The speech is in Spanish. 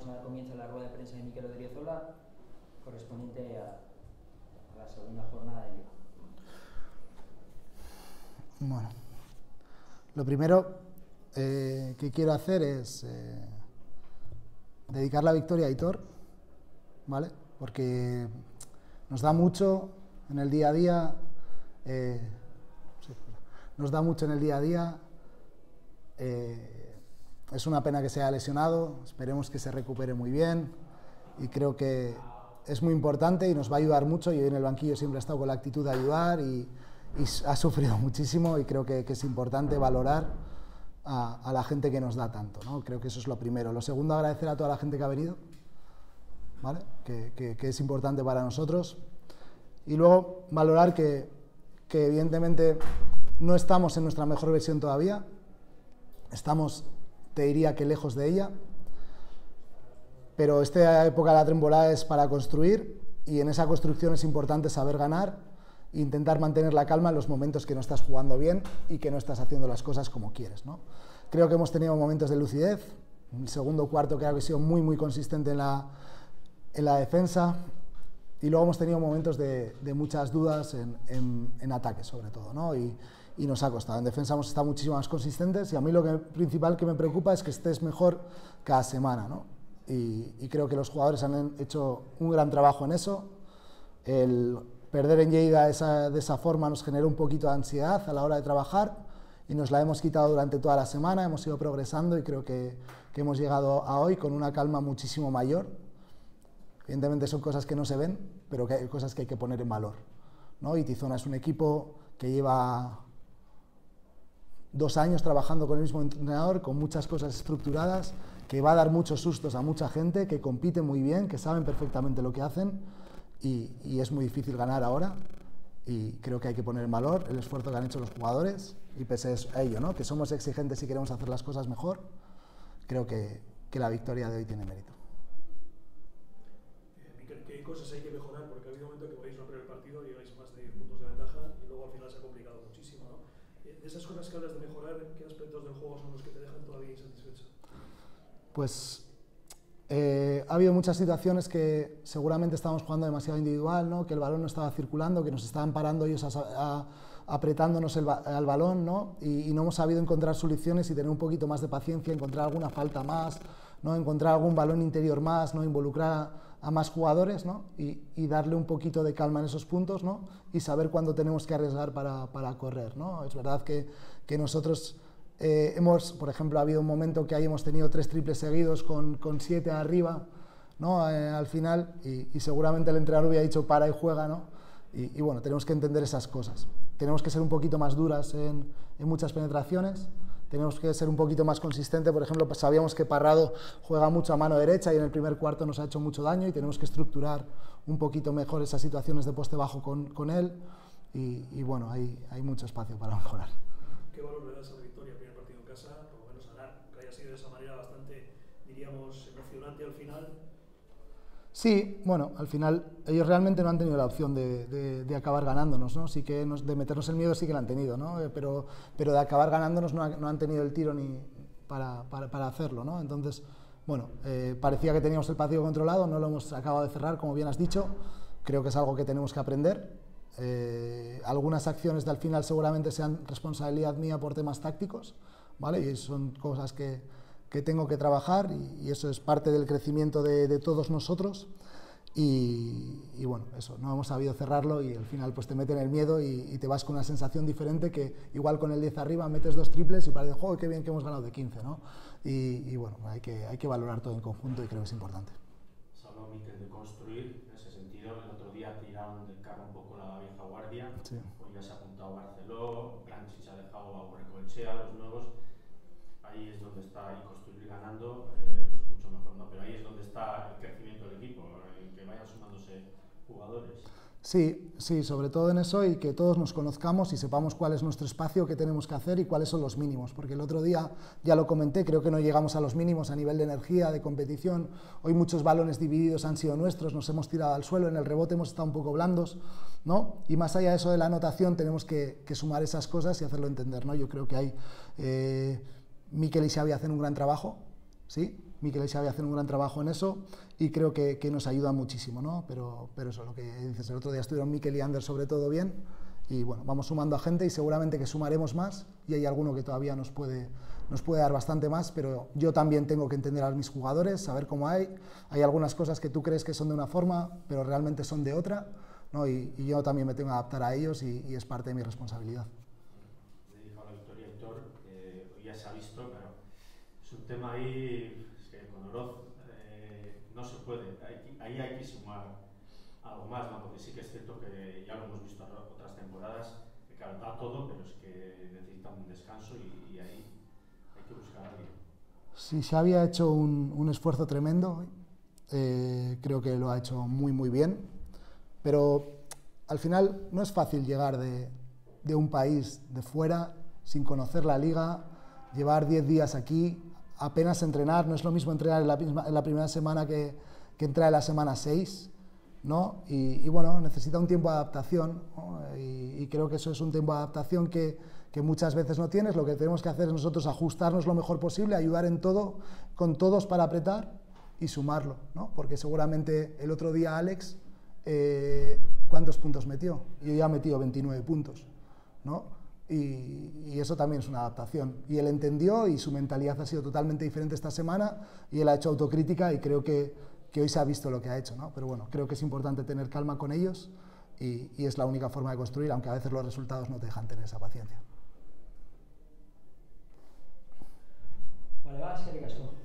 vamos a dar comienzo a la rueda de prensa de Mikel Odriozola, correspondiente a la segunda jornada de Liga. Bueno, lo primero que quiero hacer es dedicar la victoria a Aitor, ¿vale? Porque nos da mucho en el día a día, es una pena que se haya lesionado, esperemos que se recupere muy bien y creo que es muy importante y nos va a ayudar mucho. Yo en el banquillo siempre he estado con la actitud de ayudar y ha sufrido muchísimo y creo que es importante valorar a la gente que nos da tanto, ¿no? Creo que eso es lo primero. Lo segundo, agradecer a toda la gente que ha venido, ¿vale? Que es importante para nosotros. Y luego valorar que evidentemente no estamos en nuestra mejor versión todavía, estamos, te diría que lejos de ella, pero esta época de la temporada es para construir y en esa construcción es importante saber ganar e intentar mantener la calma en los momentos que no estás jugando bien y que no estás haciendo las cosas como quieres, ¿no? Creo que hemos tenido momentos de lucidez, el segundo cuarto creo que ha sido muy consistente en la defensa y luego hemos tenido momentos de muchas dudas en ataque sobre todo, ¿no? Y nos ha costado. En defensa hemos estado muchísimo más consistentes y a mí lo principal que me preocupa es que estés mejor cada semana, ¿no? Y creo que los jugadores han hecho un gran trabajo en eso. El perder en Lleida de esa forma nos generó un poquito de ansiedad a la hora de trabajar y nos la hemos quitado durante toda la semana, hemos ido progresando y creo que hemos llegado a hoy con una calma muchísimo mayor. Evidentemente son cosas que no se ven, pero que hay cosas que hay que poner en valor, ¿no? Y Tizona es un equipo que lleva 2 años trabajando con el mismo entrenador, con muchas cosas estructuradas, que va a dar muchos sustos a mucha gente, que compite muy bien, que saben perfectamente lo que hacen y es muy difícil ganar ahora y creo que hay que poner en valor el esfuerzo que han hecho los jugadores y pese a ello, ¿no? Que somos exigentes y queremos hacer las cosas mejor, creo que la victoria de hoy tiene mérito. Mikel, ¿qué cosas hay que mejorar? Porque ha habido un momento que podéis romper el partido, lleváis más de 10 puntos de ventaja y luego al final se ha complicado muchísimo, ¿no? De esas cosas que hablas de mejorar, ¿qué aspectos del juego son los que te dejan todavía insatisfecho? Pues ha habido muchas situaciones que seguramente estábamos jugando demasiado individual, ¿no? Que el balón no estaba circulando, que nos estaban parando ellos apretándonos al balón, ¿no? Y no hemos sabido encontrar soluciones y tener un poquito más de paciencia, encontrar alguna falta más, ¿no? Encontrar algún balón interior más, ¿no? Involucrar a más jugadores, ¿no? Y darle un poquito de calma en esos puntos, ¿no? Y saber cuándo tenemos que arriesgar para correr, ¿no? Es verdad que nosotros por ejemplo, ha habido un momento que ahí hemos tenido 3 triples seguidos con 7 arriba, ¿no? Al final, y seguramente el entrenador hubiera dicho para y juega, ¿no? Y bueno, tenemos que entender esas cosas. Tenemos que ser un poquito más duras en muchas penetraciones, tenemos que ser un poquito más consistentes. Por ejemplo, pues sabíamos que Parrado juega mucho a mano derecha y en el primer cuarto nos ha hecho mucho daño y tenemos que estructurar un poquito mejor esas situaciones de poste bajo con él y bueno, hay mucho espacio para mejorar. ¿Qué valor le das a la victoria? Primer partido en casa, por lo menos ganar, que haya sido de esa manera bastante, diríamos, emocionante al final. Sí, bueno, al final ellos realmente no han tenido la opción de acabar ganándonos, ¿no? Sí que de meternos el miedo sí que lo han tenido, ¿no? Pero de acabar ganándonos no han tenido el tiro ni para hacerlo, ¿no? Entonces, bueno, parecía que teníamos el partido controlado, no lo hemos acabado de cerrar, como bien has dicho. Creo que es algo que tenemos que aprender. Algunas acciones de al final seguramente sean responsabilidad mía por temas tácticos, ¿vale? Y son cosas que tengo que trabajar y eso es parte del crecimiento de todos nosotros y bueno, eso, no hemos sabido cerrarlo y al final pues te meten el miedo y te vas con una sensación diferente que igual con el 10 arriba metes 2 triples y parece, joder, qué bien que hemos ganado de 15, ¿no? Y bueno, hay que valorar todo en conjunto y creo que es importante. Se habló, Mikel, de construir en ese sentido. El otro día tiraron del carro un poco la vieja guardia, sí. Hoy ya se ha apuntado Barceló, Planchich ha dejado a Urrecoechea, los nuevos. Ahí es donde está, y construir ganando, pues mucho mejor, ¿no? Pero ahí es donde está el crecimiento del equipo, que vayan sumándose jugadores. Sí, sobre todo en eso y que todos nos conozcamos y sepamos cuál es nuestro espacio, qué tenemos que hacer y cuáles son los mínimos, porque el otro día ya lo comenté, creo que no llegamos a los mínimos a nivel de energía, de competición. Hoy muchos balones divididos han sido nuestros, nos hemos tirado al suelo, en el rebote hemos estado un poco blandos, ¿no? Y más allá de eso de la anotación tenemos que sumar esas cosas y hacerlo entender, ¿no? Yo creo que hay Mikel y Xavi hacen un gran trabajo, ¿sí? Mikel y Xavi hacen un gran trabajo en eso y creo que nos ayuda muchísimo, ¿no? Pero eso, lo que dices, el otro día estuvieron Mikel y Ander sobre todo bien y bueno, vamos sumando a gente y seguramente que sumaremos más y hay alguno que todavía nos puede dar bastante más, pero yo también tengo que entender a mis jugadores, saber cómo hay algunas cosas que tú crees que son de una forma, pero realmente son de otra, ¿no? Y yo también me tengo que adaptar a ellos y es parte de mi responsabilidad. Dedico a la victoria, Héctor, ya se ha visto, pero es un tema ahí que con Oroz no se puede, ahí hay que sumar algo más, ¿no? Porque sí que es cierto que ya lo hemos visto en otras temporadas, que claro, da todo, pero es que necesita un descanso y ahí hay que buscar a alguien. Sí, Xavi ha hecho un esfuerzo tremendo, creo que lo ha hecho muy bien, pero al final no es fácil llegar de un país de fuera sin conocer la liga, llevar 10 días aquí, apenas entrenar, no es lo mismo entrenar en la primera semana que entrar en la semana 6, ¿no? Y bueno, necesita un tiempo de adaptación, ¿no? Y creo que eso es un tiempo de adaptación que muchas veces no tienes. Lo que tenemos que hacer es nosotros ajustarnos lo mejor posible, ayudar en todo, con todos para apretar y sumarlo, ¿no? Porque seguramente el otro día Alex, ¿cuántos puntos metió? Yo ya he metido 29 puntos, ¿no? Y eso también es una adaptación. Y él entendió y su mentalidad ha sido totalmente diferente esta semana y él ha hecho autocrítica y creo que hoy se ha visto lo que ha hecho, ¿no? Pero bueno, creo que es importante tener calma con ellos y es la única forma de construir, aunque a veces los resultados no te dejan tener esa paciencia. Vale, va, eskerrik asko.